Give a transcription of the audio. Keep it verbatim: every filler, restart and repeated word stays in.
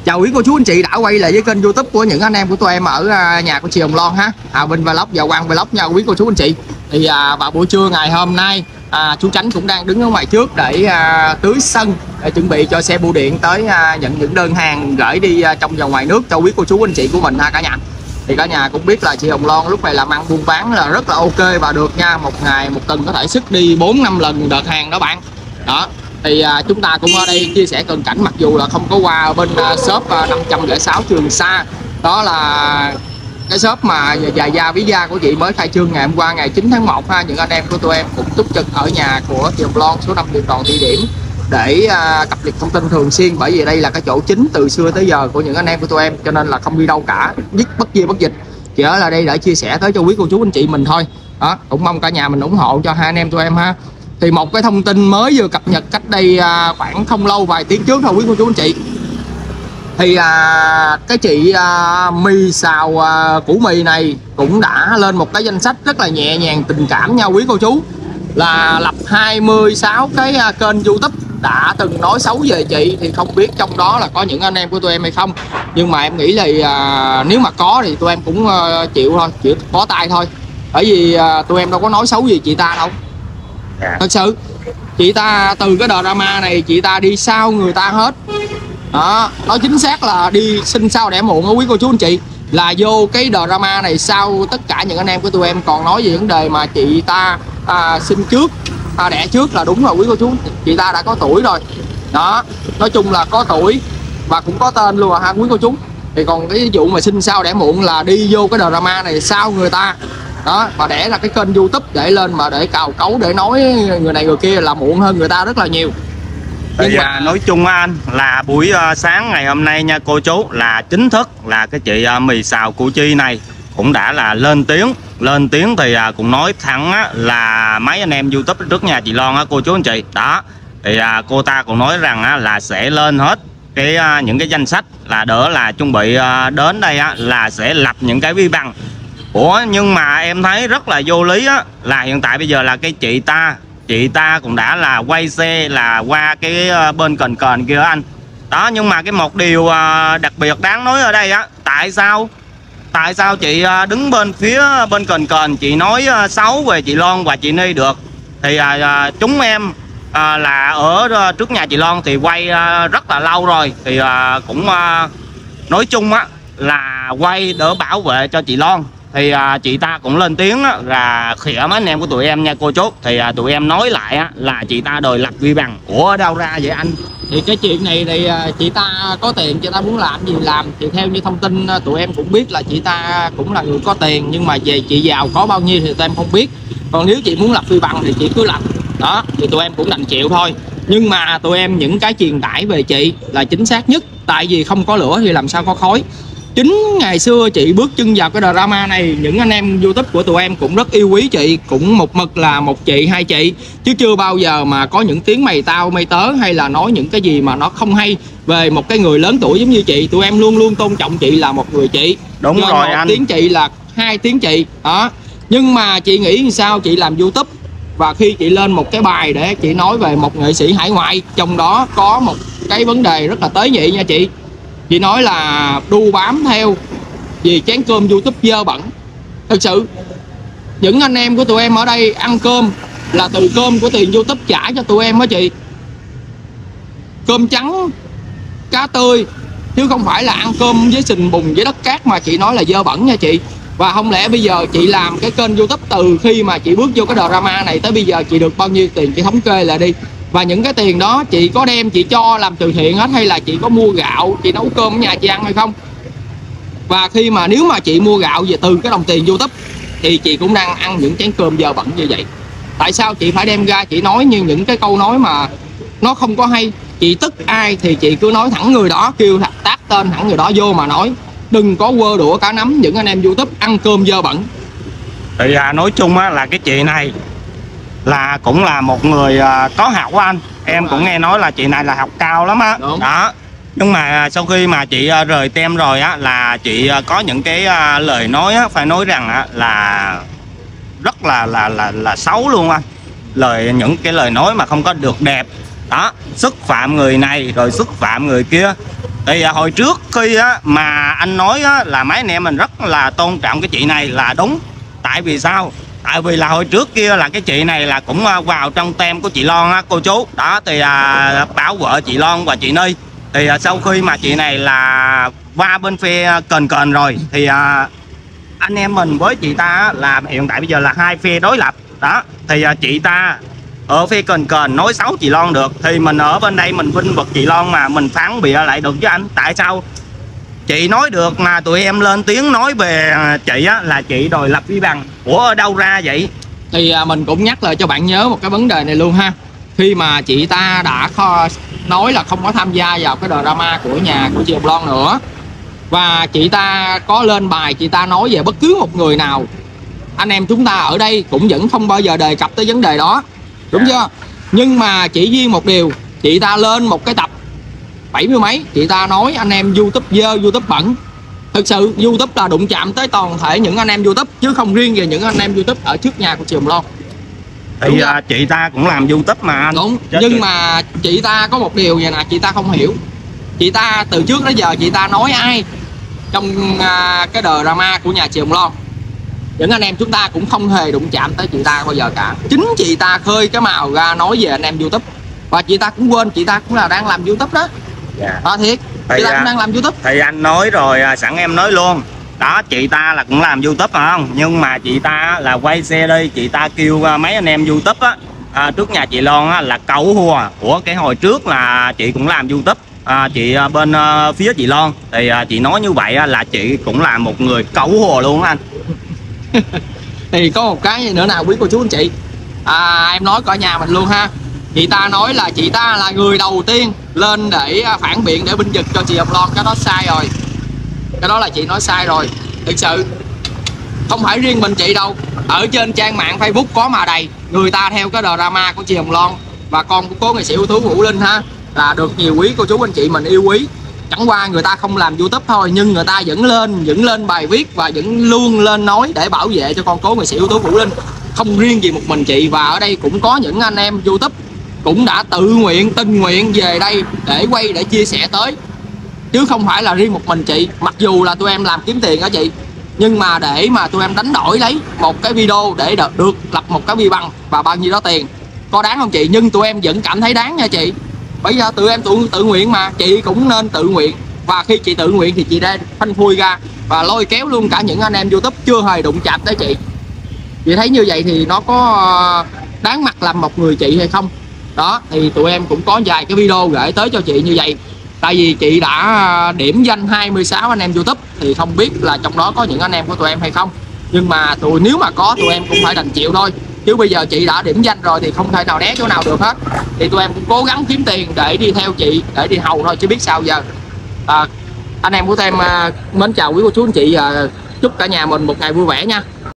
Chào quý cô chú anh chị đã quay lại với kênh YouTube của những anh em của tụi em ở nhà của chị Hồng Loan ha. À, Vinh Vlog và Quang Vlog nha quý cô chú anh chị. Thì à, vào buổi trưa ngày hôm nay à, chú Chánh cũng đang đứng ở ngoài trước để à, tưới sân để chuẩn bị cho xe bưu điện tới à, nhận những đơn hàng gửi đi à, trong và ngoài nước cho quý cô chú anh chị của mình ha cả nhà. Thì cả nhà cũng biết là chị Hồng Loan lúc này làm ăn buôn bán là rất là ok và được nha. Một ngày một tuần có thể xuất đi bốn năm lần đợt hàng đó bạn. Đó. Thì à, chúng ta cũng ở đây chia sẻ cận cảnh, mặc dù là không có qua ở bên à, shop à, năm trăm lẻ sáu Trường Sa. Đó là cái shop mà dài da ví da của chị mới khai trương ngày hôm qua ngày chín tháng một ha. Những anh em của tụi em cũng túc trực ở nhà của chị Hồng Loan số năm Đường Tròn Thị Điểm để à, cập nhật thông tin thường xuyên, bởi vì đây là cái chỗ chính từ xưa tới giờ của những anh em của tụi em, cho nên là không đi đâu cả, nhất bất di bất dịch, chỉ ở là đây để chia sẻ tới cho quý cô chú anh chị mình thôi. Đó, cũng mong cả nhà mình ủng hộ cho hai anh em tụi em ha. Thì một cái thông tin mới vừa cập nhật cách đây à, khoảng không lâu, vài tiếng trước thôi quý cô chú anh chị. Thì à, cái chị à, mì xào à, củ mì này cũng đã lên một cái danh sách rất là nhẹ nhàng tình cảm nha quý cô chú, là lập hai mươi sáu cái à, kênh YouTube đã từng nói xấu về chị. Thì không biết trong đó là có những anh em của tụi em hay không, nhưng mà em nghĩ là à, nếu mà có thì tụi em cũng à, chịu thôi, chịu bó tay thôi, bởi vì à, tụi em đâu có nói xấu gì chị ta đâu. Thật sự chị ta từ cái drama này chị ta đi sau người ta hết đó, nói chính xác là đi sinh sau đẻ muộn đó quý cô chú anh chị. Là vô cái drama này sau tất cả những anh em của tụi em còn nói về vấn đề mà chị ta à, sinh trước à, đẻ trước là đúng rồi quý cô chú. Chị ta đã có tuổi rồi đó, nói chung là có tuổi và cũng có tên luôn à ha quý cô chú. Thì còn cái vụ mà sinh sau đẻ muộn là đi vô cái drama này sau người ta đó, và để là cái kênh YouTube để lên mà để cào cấu để nói người này người kia là muộn hơn người ta rất là nhiều. Nhưng mà... à, nói chung anh là buổi uh, sáng ngày hôm nay nha cô chú, là chính thức là cái chị uh, mì xào Củ Chi này cũng đã là lên tiếng lên tiếng thì uh, cũng nói thẳng á, là mấy anh em YouTube trước nhà chị Loan á cô chú anh chị đó. Thì uh, cô ta cũng nói rằng á, là sẽ lên hết cái uh, những cái danh sách là đỡ là chuẩn bị uh, đến đây á, là sẽ lập những cái vi bằng. Ủa nhưng mà em thấy rất là vô lý á, là hiện tại bây giờ là cái chị ta chị ta cũng đã là quay xe là qua cái bên cền cền kia anh đó. Nhưng mà cái một điều đặc biệt đáng nói ở đây á, tại sao tại sao chị đứng bên phía bên cền cền chị nói xấu về chị Loan và chị Ni được. Thì à, chúng em à, là ở trước nhà chị Loan thì quay à, rất là lâu rồi, thì à, cũng à, nói chung á là quay đỡ bảo vệ cho chị Loan. Thì à, chị ta cũng lên tiếng á, là khỉa mấy anh em của tụi em nha cô chú. Thì à, tụi em nói lại á, là chị ta đòi lập vi bằng. Ủa ở đâu ra vậy anh? Thì cái chuyện này thì chị ta có tiền, chị ta muốn làm gì làm. Thì theo như thông tin tụi em cũng biết là chị ta cũng là người có tiền, nhưng mà về chị giàu có bao nhiêu thì tụi em không biết. Còn nếu chị muốn lập vi bằng thì chị cứ lập đó, thì tụi em cũng đành chịu thôi. Nhưng mà tụi em những cái truyền tải về chị là chính xác nhất, tại vì không có lửa thì làm sao có khói. Chính ngày xưa chị bước chân vào cái drama này, những anh em YouTube của tụi em cũng rất yêu quý chị, cũng một mực là một chị hai chị, chứ chưa bao giờ mà có những tiếng mày tao mày tớ hay là nói những cái gì mà nó không hay về một cái người lớn tuổi giống như chị. Tụi em luôn luôn tôn trọng chị là một người chị. Đúng do rồi một anh. Tiếng chị là hai tiếng chị đó. Nhưng mà chị nghĩ làm sao chị làm YouTube, và khi chị lên một cái bài để chị nói về một nghệ sĩ hải ngoại, trong đó có một cái vấn đề rất là tế nhị nha chị. Chị nói là đu bám theo vì chén cơm YouTube dơ bẩn. Thật sự những anh em của tụi em ở đây ăn cơm là từ cơm của tiền YouTube trả cho tụi em đó chị. Cơm trắng, cá tươi, chứ không phải là ăn cơm với sình bùn với đất cát mà chị nói là dơ bẩn nha chị. Và không lẽ bây giờ chị làm cái kênh YouTube từ khi mà chị bước vô cái drama này tới bây giờ chị được bao nhiêu tiền chị thống kê lại đi. Và những cái tiền đó chị có đem chị cho làm từ thiện hết, hay là chị có mua gạo chị nấu cơm ở nhà chị ăn hay không? Và khi mà nếu mà chị mua gạo về từ cái đồng tiền YouTube thì chị cũng đang ăn những chén cơm dơ bẩn như vậy. Tại sao chị phải đem ra chị nói như những cái câu nói mà nó không có hay? Chị tức ai thì chị cứ nói thẳng người đó, kêu tag tên thẳng người đó vô mà nói, đừng có quơ đũa cả nắm những anh em YouTube ăn cơm dơ bẩn. Thì à, nói chung á, là cái chị này là cũng là một người uh, có học của anh. Em Đúng cũng rồi. Nghe nói là chị này là học cao lắm á. Đó. Nhưng mà sau khi mà chị uh, rời tem rồi á, là chị uh, có những cái uh, lời nói á, phải nói rằng á, là rất là là là là xấu luôn anh. Lời những cái lời nói mà không có được đẹp. Đó, xúc phạm người này rồi xúc phạm người kia. Thì à, hồi trước khi á, mà anh nói á, là mấy anh em mình rất là tôn trọng cái chị này là đúng. Tại vì sao? Tại vì là hồi trước kia là cái chị này là cũng vào trong tem của chị Loan á, cô chú. Đó thì à, bảo vợ chị Loan và chị Ni. Thì à, sau khi mà chị này là qua bên phe Kền Kền rồi thì à, anh em mình với chị ta là hiện tại bây giờ là hai phe đối lập. Đó thì à, chị ta ở phe Kền Kền nói xấu chị Loan được, thì mình ở bên đây mình vinh vực chị Loan mà mình phản bịa lại được chứ anh. Tại sao chị nói được mà tụi em lên tiếng nói về chị á là chị đòi lập vi bằng? Ủa ở đâu ra vậy? Thì à, mình cũng nhắc lại cho bạn nhớ một cái vấn đề này luôn ha. Khi mà chị ta đã kho, nói là không có tham gia vào cái drama của nhà của chị Hồng Loan nữa, và chị ta có lên bài chị ta nói về bất cứ một người nào, anh em chúng ta ở đây cũng vẫn không bao giờ đề cập tới vấn đề đó, đúng chưa? Nhưng mà chỉ riêng một điều, chị ta lên một cái tập bảy mươi mấy, chị ta nói anh em YouTube dơ, YouTube bẩn. Thực sự YouTube là đụng chạm tới toàn thể những anh em YouTube, chứ không riêng về những anh em YouTube ở trước nhà của chị Hồng Loan. Thì à, chị ta cũng làm YouTube mà anh. Đúng. Chết Nhưng chị. mà chị ta có một điều vậy nè, chị ta không hiểu. Chị ta từ trước đến giờ chị ta nói ai trong à, cái drama của nhà chị Hồng Loan, những anh em chúng ta cũng không hề đụng chạm tới chị ta bao giờ cả. Chính chị ta khơi cái mào ra nói về anh em YouTube, và chị ta cũng quên chị ta cũng là đang làm YouTube đó. Dạ. Đó thiệt, Thì chị ta à, cũng đang làm YouTube. Thì anh nói rồi, à, sẵn em nói luôn. Đó, chị ta là cũng làm YouTube phải không? Nhưng mà chị ta là quay xe đi, chị ta kêu à, mấy anh em YouTube á, à, trước nhà chị Loan á, là cẩu hùa. Ủa cái hồi trước là chị cũng làm YouTube, à, chị à, bên à, phía chị Loan thì à, chị nói như vậy á, là chị cũng là một người cẩu hùa luôn á anh. Thì có một cái nữa nào quý cô chú anh chị, à, em nói cả nhà mình luôn ha. Chị ta nói là chị ta là người đầu tiên lên để phản biện, để binh vực cho chị Hồng Loan. Cái đó sai rồi, cái đó là chị nói sai rồi. Thực sự không phải riêng mình chị đâu, ở trên trang mạng Facebook có mà đầy. Người ta theo cái drama của chị Hồng Loan và con của cố nghệ sĩ ưu tú Vũ Linh ha, là được nhiều quý cô chú anh chị mình yêu quý. Chẳng qua người ta không làm YouTube thôi, nhưng người ta vẫn lên vẫn lên bài viết và vẫn luôn lên nói để bảo vệ cho con cố nghệ sĩ ưu tú Vũ Linh. Không riêng gì một mình chị, và ở đây cũng có những anh em YouTube cũng đã tự nguyện, tình nguyện về đây để quay, để chia sẻ tới, chứ không phải là riêng một mình chị. Mặc dù là tụi em làm kiếm tiền đó chị, nhưng mà để mà tụi em đánh đổi lấy một cái video để được, được lập một cái vi bằng và bao nhiêu đó tiền, có đáng không chị? Nhưng tụi em vẫn cảm thấy đáng nha chị. Bây giờ tụi em tự, tự nguyện mà, chị cũng nên tự nguyện. Và khi chị tự nguyện thì chị nên phanh phui ra và lôi kéo luôn cả những anh em YouTube chưa hề đụng chạm tới chị. Chị thấy như vậy thì nó có đáng mặt làm một người chị hay không? Đó thì tụi em cũng có vài cái video gửi tới cho chị như vậy. Tại vì chị đã điểm danh hai mươi sáu anh em YouTube, thì không biết là trong đó có những anh em của tụi em hay không. Nhưng mà tụi nếu mà có, tụi em cũng phải đành chịu thôi. Chứ bây giờ chị đã điểm danh rồi thì không thể nào né chỗ nào được hết. Thì tụi em cũng cố gắng kiếm tiền để đi theo chị, để đi hầu thôi, chứ biết sao giờ. à, Anh em của tụi em mến chào quý cô chú anh chị, và chúc cả nhà mình một ngày vui vẻ nha.